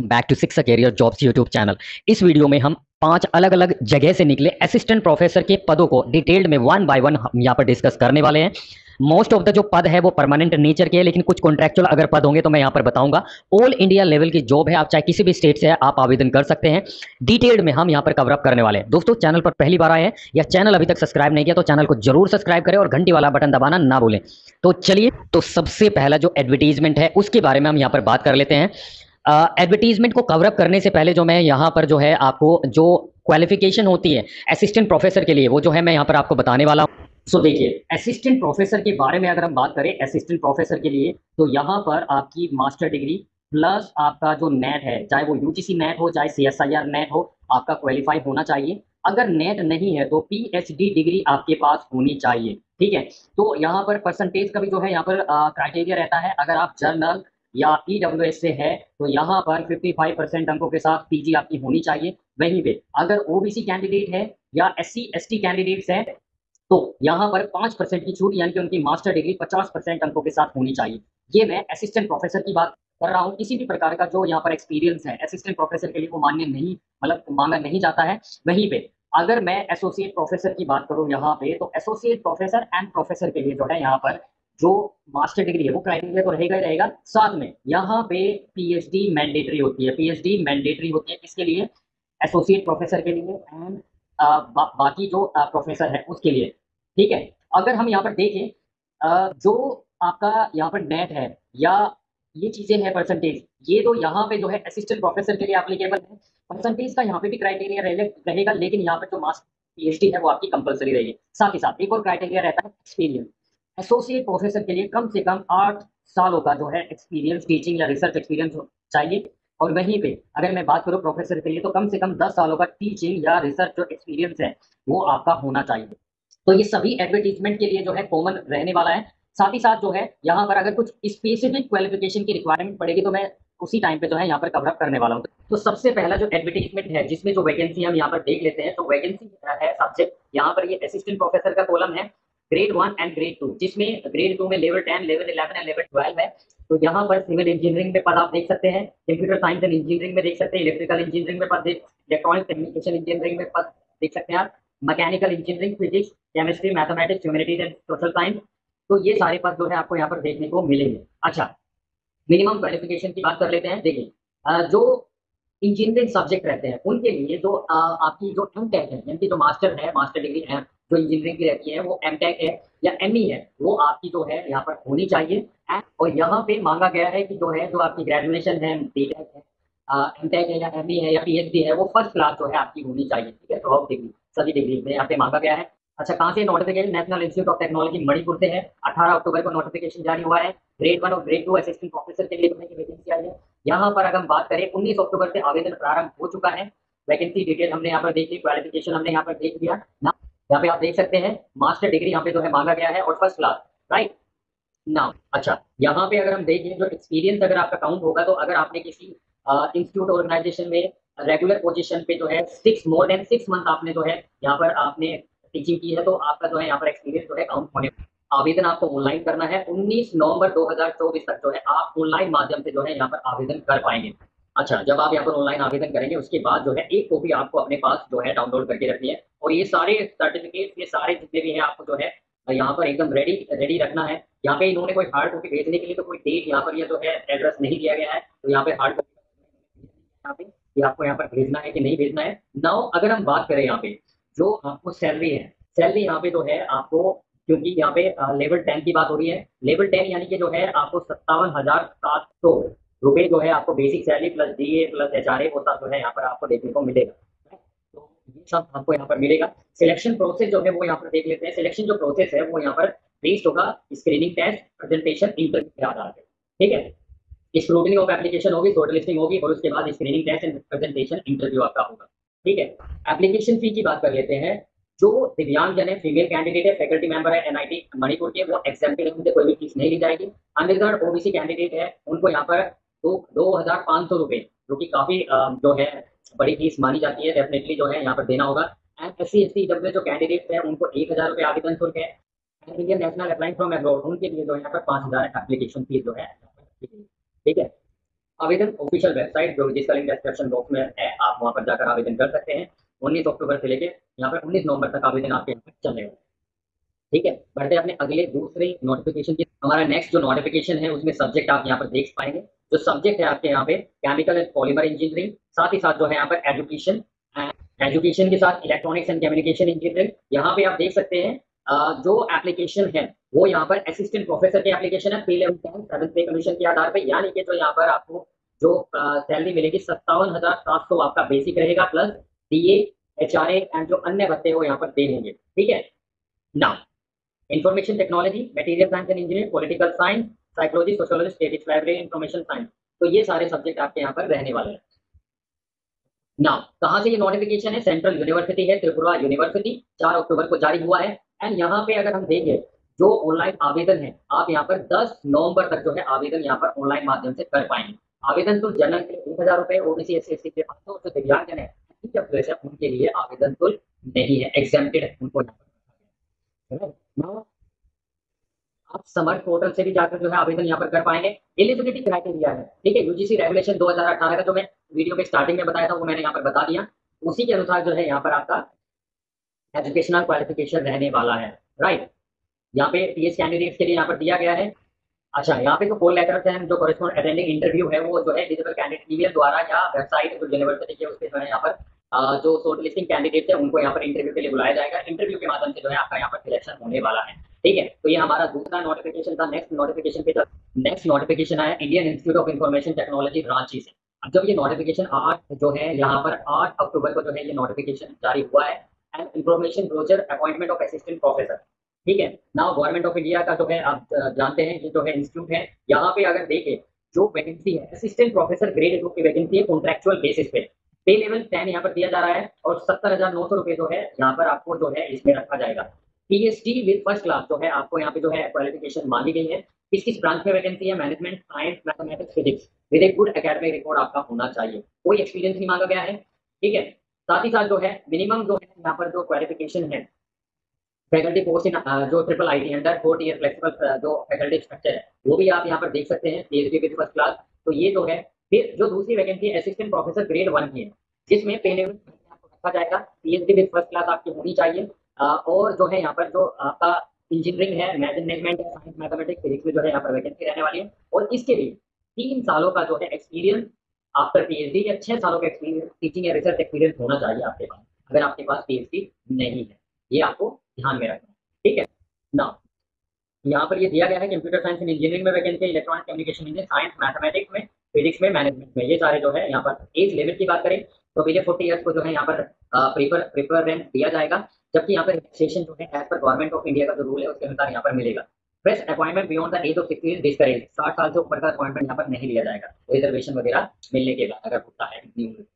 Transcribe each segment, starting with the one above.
Back to six career jobs YouTube channel. इस video में हम 5 अलग अलग जगह से निकले असिस्टेंट प्रोफेसर के पदों को डिटेल्ड में वन बाय वन हम यहाँ पर डिस्कस करने वाले हैं। मोस्ट ऑफ द जो पद है वो परमानेंट नेचर के है, लेकिन कुछ कॉन्ट्रेक्चुअल अगर पद होंगे तो मैं यहाँ पर बताऊंगा। ऑल इंडिया लेवल की जॉब है, आप चाहे किसी भी स्टेट से है आप आवेदन कर सकते हैं। डिटेल्ड में हम यहाँ पर कवर अप करने वाले हैं। दोस्तों, चैनल पर पहली बार आए हैं या चैनल अभी तक सब्सक्राइब नहीं किया तो चैनल को जरूर सब्सक्राइब करें और घंटी वाला बटन दबाना ना भूलें। तो चलिए, तो सबसे पहला जो एडवर्टीजमेंट है उसके बारे में हम यहाँ पर बात कर लेते हैं। एडवर्टीजमेंट को कवर अप करने से पहले जो मैं यहाँ पर जो है आपको जो क्वालिफिकेशन होती है असिस्टेंट प्रोफेसर के लिए वो जो है मैं यहाँ पर आपको बताने वाला हूँ। सो देखिए, असिस्टेंट प्रोफेसर के बारे में अगर हम बात करें असिस्टेंट प्रोफेसर के लिए, तो यहाँ पर आपकी मास्टर डिग्री प्लस आपका जो नेट है, चाहे वो यूजीसी नेट हो चाहे सीएसआईआर नेट हो, आपका क्वालिफाई होना चाहिए। अगर नेट नहीं है तो पीएचडी डिग्री आपके पास होनी चाहिए। ठीक है, तो यहाँ पर परसेंटेज का भी जो है यहाँ पर क्राइटेरिया रहता है। अगर आप जर्नल या ईडब्ल्यूएस से है तो यहाँ पर 55% अंकों के साथ पीजी आपकी होनी चाहिए। वहीं पे अगर ओबीसी कैंडिडेट है या एससी एसटी कैंडिडेट्स है तो यहाँ पर 5% की छूट, यानी कि उनकी मास्टर डिग्री 50% अंकों के साथ होनी चाहिए। ये मैं असिस्टेंट प्रोफेसर की बात कर रहा हूँ। किसी भी प्रकार का जो यहाँ पर एक्सपीरियंस है असिस्टेंट प्रोफेसर के लिए वो मान्य नहीं, मतलब मांगा नहीं जाता है। वहीं पे अगर मैं एसोसिएट प्रोफेसर की बात करूँ यहाँ पे, तो एसोसिएट प्रोफेसर एंड प्रोफेसर के लिए जो है यहाँ पर जो मास्टर डिग्री है वो क्राइटेरिया तो रहेगा ही रहेगा। साथ में यहाँ पे पीएचडी मैंडेटरी होती है। पीएचडी मैंडेटरी होती है किसके लिए? एसोसिएट प्रोफेसर के लिए एंड बाकी जो प्रोफेसर है उसके लिए। ठीक है, अगर हम यहाँ पर देखें जो आपका यहाँ पर नेट है या ये चीजें हैं परसेंटेज, ये तो यहाँ पे जो है असिस्टेंट प्रोफेसर के लिए एप्लीकेबल है। परसेंटेज का यहाँ पे भी क्राइटेरिया रहेगा, लेकिन यहाँ पर जो मास्टर पीएचडी है वो आपकी कंपलसरी रहेगी। साथ ही साथ एक और क्राइटेरिया रहता है एक्सपीरियंस। एसोसिएट प्रोफेसर के लिए कम से कम 8 सालों का जो है एक्सपीरियंस, टीचिंग या रिसर्च एक्सपीरियंस चाहिए। और वहीं पे अगर मैं बात करूँ प्रोफेसर के लिए तो कम से कम 10 सालों का टीचिंग या रिसर्च जो एक्सपीरियंस है वो आपका होना चाहिए। तो ये सभी एडवर्टीजमेंट के लिए जो है कॉमन रहने वाला है। साथ ही साथ जो है यहाँ पर अगर कुछ स्पेसिफिक क्वालिफिकेशन की रिक्वायरमेंट पड़ेगी तो मैं उसी टाइम पे जो है यहाँ पर कवर अप करने वाला हूँ। तो सबसे पहला जो एडवर्टीजमेंट है जिसमें जो वैकेंसी हम यहाँ पर देख लेते हैं, तो वैकेंसी है सब्जेक्ट यहाँ पर ये असिस्टेंट प्रोफेसर का कॉलम है ग्रेड 1 एंड ग्रेड 2, जिसमें ग्रेड 2 में लेवल 10, लेवल 11 एंड लेवल 12 है। तो यहाँ पर सिविल इंजीनियरिंग में पद आप देख सकते हैं, कंप्यूटर साइंस एंड इंजीनियरिंग में देख सकते हैं, इलेक्ट्रिकल इंजीनियरिंग में पद, इलेक्ट्रॉनिक कम्युनिकेशन इंजीनियरिंग में पद देख सकते हैं आप, mechanical engineering, physics, chemistry, mathematics, humanities and social science. तो ये सारे पद जो है आपको यहाँ पर देखने को मिलेंगे। अच्छा, मिनिमम क्वालिफिकेशन की बात कर लेते हैं। देखिए, जो इंजीनियरिंग सब्जेक्ट रहते हैं उनके लिए जो आपकी जो एम टेक है, यानी कि जो मास्टर है, मास्टर डिग्री है जो इंजीनियरिंग की रहती है वो एम टेक है या एम ई है, वो आपकी जो है यहाँ पर होनी चाहिए। और यहाँ पे मांगा गया है कि जो है जो आपकी ग्रेजुएशन है, बीटेक है, एम टेक है या एम ई है या पीएचडी है, वो फर्स्ट क्लास जो है आपकी होनी चाहिए। ठीक है, तो ऑफ डिग्री सभी डिग्री में यहाँ पे मांगा गया है। अच्छा, कहाँ से notification? National institute of technology Manipur से है। 18 अक्टूबर को नोटिफिकेशन जारी हुआ है। ग्रेड 1 और ग्रेड 2 असिस्टेंट प्रोफेसर के लिए वैकेंसी आई है। यहाँ पर अगर हम बात करें 19 अक्टूबर से आवेदन प्रारंभ हो चुका है। वैकेंसी डिटेल हमने यहाँ पर देख ली, क्वालिफिकेशन हमने यहाँ पर देख लिया ना। यहाँ पे आप देख सकते हैं मास्टर डिग्री यहाँ पे जो है मांगा गया है और फर्स्ट क्लास, राइट ना। अच्छा, यहाँ पे अगर हम देखें जो एक्सपीरियंस अगर आपका काउंट होगा, तो अगर आपने किसी इंस्टीट्यूट ऑर्गेनाइजेशन में रेगुलर पोजीशन पे जो है 6 मंथ आपने जो है यहाँ पर आपने टीचिंग की है, तो आपका जो है यहाँ पर एक्सपीरियंस जो है काउंट होने। आवेदन आपको ऑनलाइन करना है। 19 नवंबर 2024 तक जो है आप ऑनलाइन माध्यम से जो है यहाँ पर आवेदन कर पाएंगे। अच्छा, जब आप यहाँ पर ऑनलाइन आवेदन करेंगे उसके बाद जो है एक कॉपी आपको अपने पास जो है डाउनलोड करके रखनी है। और ये सारे सर्टिफिकेट, ये सारे जितने भी हैं आपको जो है यहाँ पर एकदम रेडी रेडी रखना है। यहाँ पे इन्होंने कोई हार्ड कॉपी भेजने के लिए तो कोई डेट यहाँ पर ये जो है एड्रेस नहीं दिया गया है, तो यहाँ पे हार्ड कॉपी यहाँ पे ये आपको यहाँ पर भेजना है कि नहीं भेजना है। नाउ अगर हम बात करें यहाँ पे जो आपको सैलरी है, सैलरी यहाँ पे जो है आपको, क्योंकि यहाँ पे लेवल 10 की बात हो रही है, लेवल 10 यानी कि जो है आपको 57,700 रुपये जो है आपको basic salary plus DA plus HRA वो सब जो है यहाँ पर आपको देखने को मिलेगा। तो ये सब आपको यहाँ पर मिलेगा। सिलेक्शन प्रोसेस जो है वो यहाँ पर देख लेते हैं। सिलेक्शन जो प्रोसेस है वो यहाँ पर बेस्ड होगा स्क्रीनिंग टेस्ट, प्रेजेंटेशन, इंटरव्यू के आधार पर। ठीक है, स्क्रूटनी ऑफ एप्लीकेशन होगी, शॉर्ट लिस्टिंग होगी और उसके बाद screening test and presentation, interview आपका होगा। ठीक है, एप्लीकेशन फी की बात कर लेते हैं। जो दिव्यांग जन है, फीमेल कैंडिडेट है, फैकल्टी मेंबर है एनआईटी मणिपुर के, वो एग्जाम्पल है, उनसे कोई भी फीस नहीं ली जाएगी। अनरिजर्व ओबीसी कैंडिडेट है उनको यहाँ पर 2,500 रुपये, जो कि काफी जो है बड़ी फीस मानी जाती है, डेफिनेटली जो है यहाँ पर देना होगा। And S C S T W जो कैंडिडेट है उनको 1,000 रुपये आवेदन शुल्क है। Indian national applying from abroad उनके लिए जो है यहाँ पर 5,000 एप्लीकेशन फीस जो है। ठीक है, आवेदन ऑफिशियल वेबसाइट जो जिसका लिंक डिस्क्रिप्शन बॉक्स में है, आप वहां पर जाकर आवेदन कर सकते हैं। 19 अक्टूबर से लेके यहाँ पर 19 नवंबर तक आवेदन आपके यहाँ पर चलेगा। ठीक है, बढ़ते हैं अपने अगले दूसरे नोटिफिकेशन की। हमारा नेक्स्ट जो नोटिफिकेशन है उसमें सब्जेक्ट आप यहाँ पर देख पाएंगे। जो सब्जेक्ट है आपके यहाँ पे केमिकल एंड पॉलीमर इंजीनियरिंग, साथ ही साथ जो है यहाँ पर एजुकेशन, एजुकेशन के साथ इलेक्ट्रॉनिक्स एंड कम्युनिकेशन इंजीनियरिंग। यहाँ पे आप देख सकते हैं जो एप्लीकेशन है वो यहाँ पर असिस्टेंट प्रोफेसर की एप्लीकेशन है, 3 लेवल 10 7 पे कमीशन के आधार पर, यानी कि जो यहाँ पर आपको जो सैलरी मिलेगी 57,700 आपका बेसिक रहेगा, प्लस डीए एचआरए एंड जो अन्य भत्ते वो यहाँ पर दे देंगे। ठीक है ना। Information technology, material science and engineering, political science, psychology, sociology, statistics, library, information science, तो ये सारे सब्जेक्ट आपके यहाँ पर रहने वाले हैं ना। कहाँ से ये नोटिफिकेशन है? सेंट्रल यूनिवर्सिटी है, त्रिपुरा यूनिवर्सिटी, 4 अक्टूबर को जारी हुआ है। एंड यहाँ पे अगर हम देखें जो ऑनलाइन आवेदन है, आप यहाँ पर 10 नवंबर तक जो है आवेदन यहाँ पर ऑनलाइन माध्यम से कर पाएंगे। आवेदन शुल्क जनरल के लिए 1,000 रुपए, ओबीसी एससी एसटी के 500, जो दिव्यांगजन है उनके लिए आवेदन शुल्क नहीं है, एग्जेम्प्टेड है उनको यहाँ पर। Now, आप समर्थ पोर्टल से भी जाकर जो है आवेदन यहाँ पर कर पाएंगे। एलिजिबिलिटी क्राइटेरिया है, ठीक है, यूजीसी रेगुलेशन 2018 का जो मैं वीडियो के स्टार्टिंग में बताया था वो मैंने यहाँ पर बता दिया। उसी के अनुसार जो है यहाँ पर आपका एजुकेशनल क्वालिफिकेशन रहने वाला है। राइट, यहाँ पे पीएस कैंडिडेट्स के लिए यहाँ पर दिया गया है। अच्छा, यहाँ पे जो कॉल लेटर्स हैं, जो कॉरेस्पॉन्ड अटेंडिंग इंटरव्यू है वो जो है एलिजिबल कैंडिडेट ईमेल द्वारा या वेबसाइट जो यूनिवर्सिटी के उसके जो है यहाँ पर जो शॉर्ट लिस्टिंग कैंडिडेट है उनको यहाँ पर इंटरव्यू के लिए बुलाया जाएगा। इंटरव्यू के माध्यम से जो है आपका यहाँ पर सिलेक्शन होने वाला है। ठीक है, तो ये हमारा दूसरा नोटिफिकेशन था। नेक्स्ट नोटिफिकेशन पे नेक्स्ट नोटिफिकेशन आया Indian institute of information technology Ranchi से। अब जब ये नोटिफिकेशन 8 जो है यहाँ पर 8 अक्टूबर को जो है ये नोटिफिकेशन जारी हुआ है। And information brochure appointment of assistant professor. ठीक है, नाउ गवर्नमेंट ऑफ इंडिया का जो है आप जानते हैं ये जो है इंस्टीट्यूट है। यहाँ पे अगर देखें जो वैकेंसी है असिस्टेंट प्रोफेसर ग्रेड 2 की वैकेंसी है कॉन्ट्रेक्चुअल बेसिस पे। पे लेवल 10 यहाँ पर दिया जा रहा है और 70,900 रुपए जो है यहाँ पर आपको जो है इसमें रखा जाएगा। पीएचडी विद फर्स्ट क्लास जो है आपको यहाँ पे जो है क्वालिफिकेशन मांगी गई है। किस किस ब्रांच में वैकेंसी है? Management, science, mathematics, physics with a good academic record आपका होना चाहिए। कोई एक्सपीरियंस नहीं मांगा गया है। ठीक है, साथ ही साथ जो है मिनिमम जो है यहाँ पर जो क्वालिफिकेशन है फैकल्टी पोस्ट इन जो triple IT under 4 year flexible जो फैकल्टी स्ट्रक्चर है वो भी आप यहाँ पर देख सकते हैं, पीएचडी विद फर्स्ट क्लास। तो ये जो है फिर जो दूसरी वैकेंसी है असिस्टेंट प्रोफेसर ग्रेड 1 की है, जिसमें पे लेवल आपको रखा जाएगा। पीएचडी विद फर्स्ट क्लास आपकी होनी चाहिए। और जो है यहाँ पर जो आपका इंजीनियरिंग है, मैनेजमेंट है, साइंस, मैथमेटिक्स, फिजिक्स में जो है यहाँ पर वैकेंसी रहने वाली है। और इसके लिए 3 सालों का जो है एक्सपीरियंस आफ्टर पीएचडी या 6 सालों का एक्सपीरियंस टीचिंग या रिसर्च एक्सपीरियंस होना चाहिए आपके पास, अगर आपके पास पीएचडी नहीं है। ये आपको ध्यान में रखना है। ठीक है ना। यहाँ पर ये दिया गया है कंप्यूटर साइंस एंड इंजीनियरिंग में vacancy, electronic communication engineering, science, mathematics में, फिजिक्स में, मैनेजमेंट में, ये सारे जो है यहाँ पर। एज लेवल की बात करें तो पहले 40 ईयर्स को जो है यहाँ पर प्रेफरेंस दिया जाएगा, जबकि यहाँ पर रिलैक्सेशन जो है as per government of India का जो रूल है उसके अनुसार यहाँ पर मिलेगा। Fresh appointment beyond the age of 60 is discourage, 60 साल से ऊपर का अपॉइंटमेंट यहाँ पर नहीं लिया जाएगा रिजर्वेशन वगैरह मिलने के बाद, अगर होता है इतनी उम्र।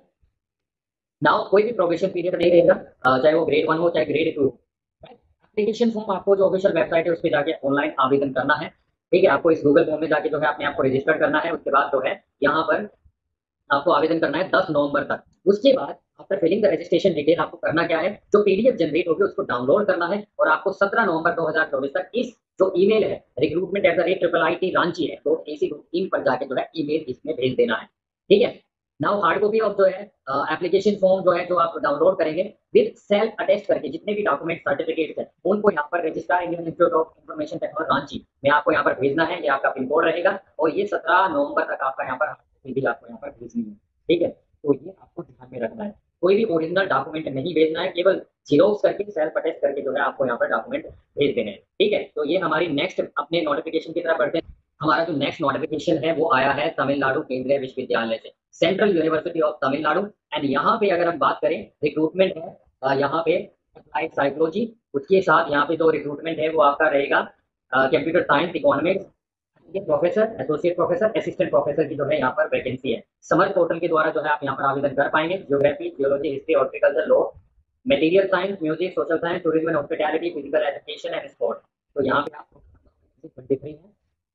नाउ कोई भी प्रोबेशन पीरियड नहीं रहेगा, चाहे वो ग्रेड 1 हो चाहे ग्रेड 2। एप्लीकेशन फॉर्म आपको जो ऑफिशियल वेबसाइट है उस पर जाके ऑनलाइन आवेदन करना है। ठीक है, आपको इस गूगल फॉर्म में जाके जो है अपने आप को रजिस्टर करना है। उसके बाद जो है यहाँ पर आपको आवेदन करना है 10 नवंबर तक। उसके बाद after filling the registration detail आपको करना क्या है, जो पीडीएफ जनरेट होगी उसको डाउनलोड करना है और आपको 17 नवंबर 2024 तक इस जो ईमेल है recruitment@IIT रांची है .ac.in पर जाके जो है ईमेल इसमें भेज देना है। ठीक है, नाउ हार्ड कॉपी ऑफ जो है एप्लीकेशन फॉर्म जो है जो आप डाउनलोड करेंगे विद सेल्फ अटेस्ट करके जितने भी डॉक्यूमेंट सर्टिफिकेट है उनको यहाँ पर registrar Indian institute of information technology Ranchi में आपको यहाँ पर भेजना है। ये आपका पिन कोड रहेगा और ये 17 नवंबर तक आपका यहाँ पर भी आपको यहाँ पर भेजनी है। ठीक है, तो ये आपको ध्यान में रखना है। कोई भी ओरिजिनल डॉक्यूमेंट नहीं भेजना है, केवल जीरोक्स करके सेल्फ अटेस्ट करके जो है आपको यहाँ पर डॉक्यूमेंट भेज देने हैं। ठीक है, तो ये हमारी नेक्स्ट अपने नोटिफिकेशन की तरफ बढ़ते हैं। हमारा जो नेक्स्ट नोटिफिकेशन है वो आया है तमिलनाडु केंद्रीय विश्वविद्यालय से, central university of Tamil Nadu. And यहाँ पे अगर हम बात करें रिक्रूटमेंट है यहाँ पे अप्लाइड साइकोलॉजी, उसके साथ यहाँ पे जो रिक्रूटमेंट है वो आपका रहेगा computer science, economics, professor, associate professor, assistant professor की जो है यहाँ पर वैकेंसी है। समर पोर्टल के द्वारा जो है आप यहाँ पर आवेदन कर पाएंगे। Geography, geology, history, horticulture, law, material science, music, social science, tourism and hospitality, physical education and sport. तो यहाँ पे आपको 23 है।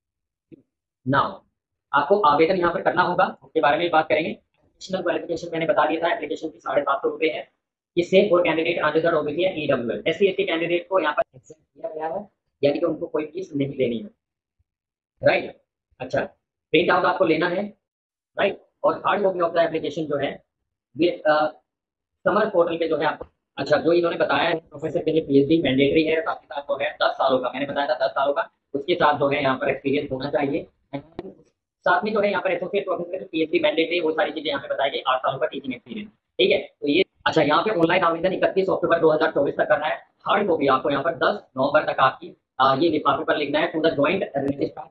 नाउ आपको आवेदन यहाँ पर करना होगा, उसके बारे में बात करेंगे। एडिशनल क्वालिफिकेशन मैंने बता दिया था, एप्लीकेशन की 750 रुपए है। ये same for candidate unreserved OBC है ईडब्ल्यूएस एससी एसटी कैंडिडेट को यहाँ पर एक्सेप्ट किया गया है, यानी कि उनको कोई फीस नहीं देनी है। राइट, अच्छा, प्रिंट आउट आपको लेना है राइट। और hard copy of the application जो है ये समर पोर्टल पे जो है आपको, अच्छा जो इन्होंने बताया है प्रोफेसर के लिए पीएचडी मैंडेटरी है, साथ ही साथ जो है 10 सालों का, मैंने बताया था 10 सालों का, उसके साथ जो है यहाँ पर एक्सपीरियंस होना चाहिए। And साथ में जो है यहाँ पर एसोसिएट प्रोफेसर की पीएचडी मैंडेटरी, वो सारी चीजें यहाँ पे बताई गई, 8 सालों का टीचिंग एक्सपीरियंस। ठीक है, तो ये अच्छा यहाँ पे ऑनलाइन आवेदन 31 अक्टूबर 2024 तक करना है। हार्ड कॉपी आपको यहाँ पर 10 नवंबर तक आपकी ये लिफाफे पर लिखना है टू द ज्वाइंट रजिस्ट्रार,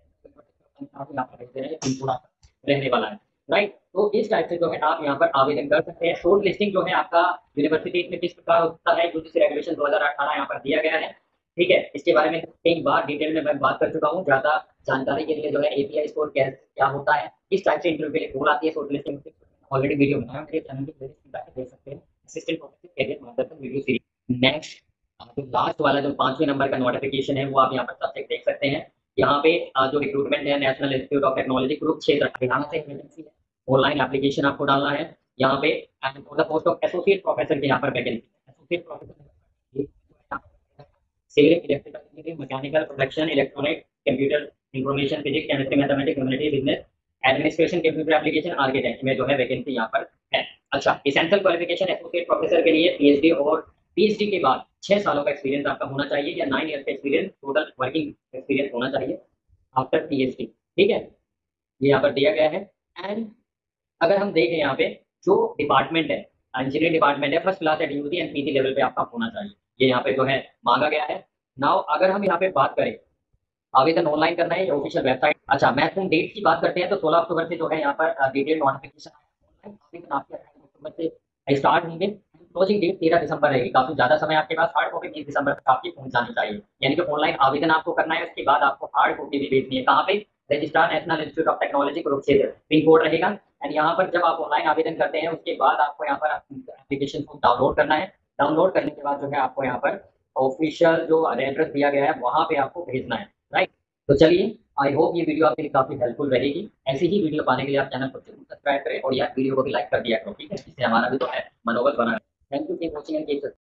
रहने वाला है। राइट, तो इस टाइप से जो है आप यहाँ पर आवेदन कर सकते हैं। शॉर्ट लिस्टिंग जो है आपका यूनिवर्सिटी में किस प्रकार होता है, यूजीसी रेगुलेशन 2018 यहाँ पर दिया गया है। ठीक है, इसके बारे में कई बार डिटेल में मैं बात कर चुका हूँ। ज्यादा जानकारी के लिए जो है एपीआई स्कोर क्या होता है, किस टाइप से इंटरव्यू के लिए कॉल आती है, शॉर्ट लिस्टिंग ऑलरेडी वीडियो बनाया मेरे चैनल की प्लेलिस्ट में जाकर देख सकते हैं, असिस्टेंट प्रोफेसर कैरियर मार्गदर्शन वीडियो सीरीज। नेक्स्ट जो लास्ट वाला जो 5वें नंबर का नोटिफिकेशन है वो आप यहाँ पर सब्जेक्ट देख सकते हैं। यहाँ पे जो रिक्रूटमेंट है, national institute of technology Kurukshetra Haryana से वैकेंसी है। ऑनलाइन एप्लीकेशन आपको डालना है यहाँ पे। For the post of associate professor की यहाँ पर vacancy, associate professor civil, electrical engineering, mechanical, production, electronic, computer, information, physics, chemistry, mathematics, humanity, business administration, computer application, architect में जो है वैकेंसी यहाँ पर है। अच्छा, एसेंशियल क्वालिफिकेशन एसोसिएट प्रोफेसर के लिए पीएचडी, और पीएचडी के बाद 6 सालों का एक्सपीरियंस आपका होना चाहिए, या 9 ईयर का एक्सपीरियंस टोटल वर्किंग एक्सपीरियंस होना चाहिए आफ्टर पीएचडी। ठीक है, ये यहाँ पर दिया गया है। एंड अगर हम देखें यहाँ पे जो डिपार्टमेंट है, इंजीनियरिंग डिपार्टमेंट है, first class at UG and PG level पे आपका होना चाहिए, ये यहाँ पे जो है मांगा गया है। नाउ अगर हम यहाँ पे बात करें आवेदन ऑनलाइन करना है या ऑफिशियल वेबसाइट, अच्छा महत्वपूर्ण डेट की बात करते हैं तो 16 अक्टूबर से जो है यहाँ पर डिटेल नोटिफिकेशन आवेदन आपके 28 अक्टूबर से स्टार्ट होंगे। क्लोजिंग डेट 13 दिसंबर रहेगी, काफी ज्यादा समय आपके पास। हार्ड कॉपी 30 दिसंबर तक आपकी पहुंच जानी चाहिए, यानी कि ऑनलाइन आवेदन आपको करना है, उसके बाद आपको हार्ड कॉपी भी भेजनी है। कहाँ पे? Registrar national institute of technology Kurukshetra, pin code रहेगा। एंड यहाँ पर जब आप ऑनलाइन आवेदन करते हैं उसके बाद आपको यहाँ पर एप्लीकेशन को डाउनलोड करना है। डाउनलोड करने के बाद जो है आपको यहाँ पर ऑफिशियल जो एड्रेस दिया गया है वहां पे आपको भेजना है। राइट, तो चलिए, आई होप ये वीडियो आपके लिए काफी हेल्पफुल रहेगी। ऐसी ही वीडियो पाने के लिए आप चैनल को जरूर सब्सक्राइब करें और यार वीडियो को भी लाइक कर दिया करो, ठीक है, इससे हमारा भी तो है मनोबल बना है। Thank you for watching and keep